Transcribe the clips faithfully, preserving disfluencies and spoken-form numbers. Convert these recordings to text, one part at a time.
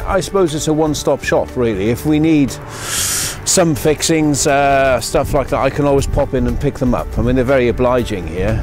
I suppose it's a one-stop shop really. If we need some fixings, uh, stuff like that, I can always pop in and pick them up. I mean, they're very obliging here.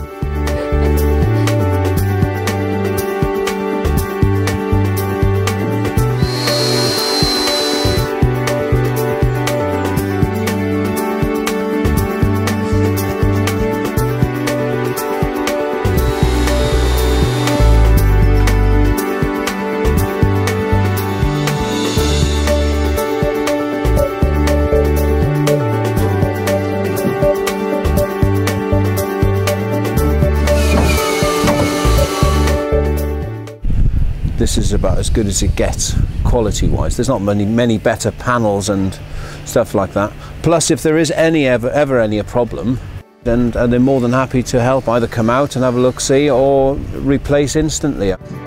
This is about as good as it gets quality-wise. There's not many many better panels and stuff like that. Plus, if there is any ever ever any a problem, then and they're more than happy to help, either come out and have a look-see or replace instantly.